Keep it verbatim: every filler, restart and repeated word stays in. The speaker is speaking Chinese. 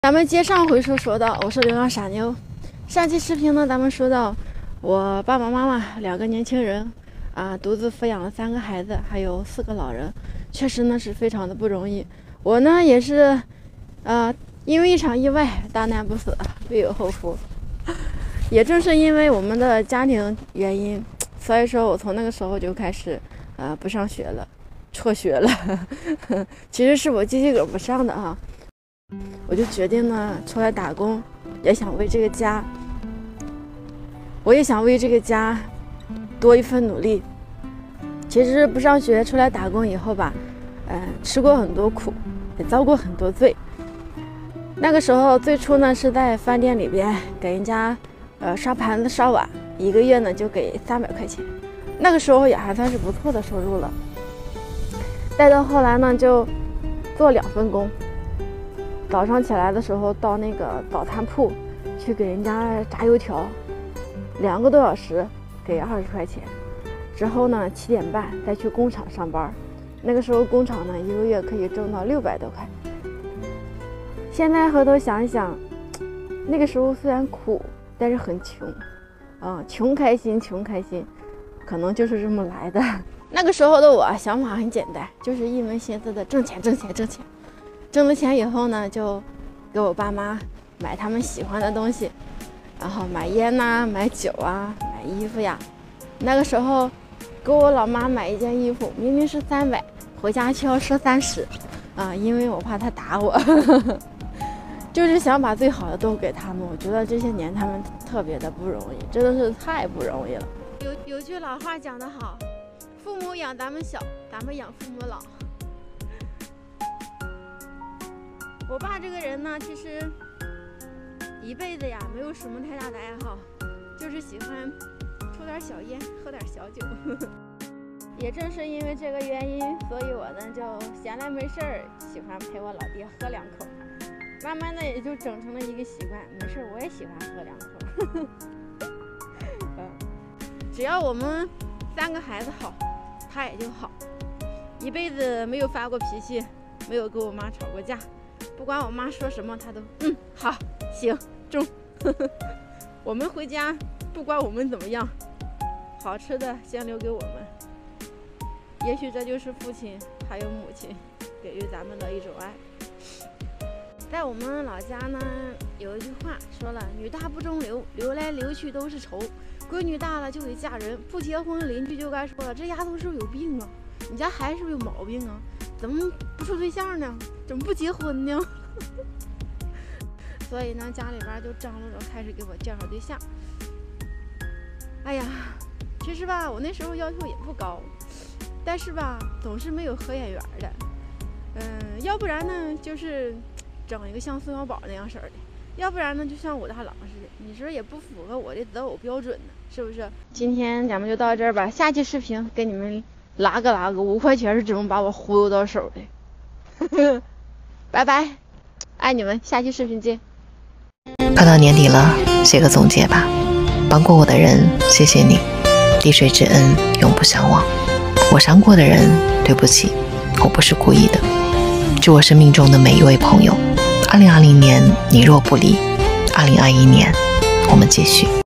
咱们接上回书说到，我是流浪傻妞。上期视频呢，咱们说到我爸爸妈妈两个年轻人啊，独自抚养了三个孩子，还有四个老人，确实呢是非常的不容易。我呢也是，呃，因为一场意外，大难不死，必有后福。也正是因为我们的家庭原因，所以说我从那个时候就开始，呃，不上学了，辍学了。其实是我积极个不上的啊。我就决定呢出来打工，也想为这个家，我也想为这个家多一份努力。其实不上学出来打工以后吧，嗯、呃，吃过很多苦，也遭过很多罪。那个时候最初呢是在饭店里边给人家呃刷盘子刷碗，一个月呢就给三百块钱，那个时候也还算是不错的收入了。再到后来呢就做两份工。早上起来的时候到那个早餐铺去给人家炸油条，两个多小时给二十块钱。之后呢七点半再去工厂上班，那个时候工厂呢一个月可以挣到六百多块。现在回头想一想，那个时候虽然苦，但是很穷，嗯，穷开心，穷开心，可能就是这么来的。那个时候的我想法很简单，就是一门心思的挣钱，挣钱，挣钱。挣了钱以后呢，就给我爸妈买他们喜欢的东西，然后买烟呐、啊、买酒啊、买衣服呀。那个时候给我老妈买一件衣服，明明是三百，回家却要说三十，啊，因为我怕她打我，就是想把最好的都给他们。我觉得这些年他们特别的不容易，真的是太不容易了。有有句老话讲得好，父母养咱们小，咱们养父母老。我爸这个人呢，其实一辈子呀没有什么太大的爱好，就是喜欢抽点小烟，喝点小酒。也正是因为这个原因，所以我呢就闲来没事儿，喜欢陪我老爹喝两口。慢慢的也就整成了一个习惯，没事我也喜欢喝两口。嗯，只要我们三个孩子好，他也就好，一辈子没有发过脾气，没有跟我妈吵过架。不管我妈说什么，她都嗯好行中。我们回家，不管我们怎么样，好吃的先留给我们。也许这就是父亲还有母亲给予咱们的一种爱。在我们老家呢，有一句话说了：女大不中留，流来流去都是仇。闺女大了就得嫁人，不结婚邻居就该说了：这丫头是不是有病啊？你家孩子是不是有毛病啊？怎么不处对象呢？怎么不结婚呢？所以呢，家里边就张罗着开始给我介绍对象。哎呀，其实吧，我那时候要求也不高，但是吧，总是没有合眼缘的。嗯，要不然呢，就是整一个像宋小宝那样式儿的；要不然呢，就像武大郎似的。你说也不符合我的择偶标准呢，是不是？今天咱们就到这儿吧，下期视频给你们拉个拉个，五块钱是怎么把我忽悠到手的。拜拜，爱你们，下期视频见。 快到年底了，写个总结吧。帮过我的人，谢谢你，滴水之恩永不相忘。我伤过的人，对不起，我不是故意的。祝我生命中的每一位朋友，二零二零年你若不离，二零二一年我们继续。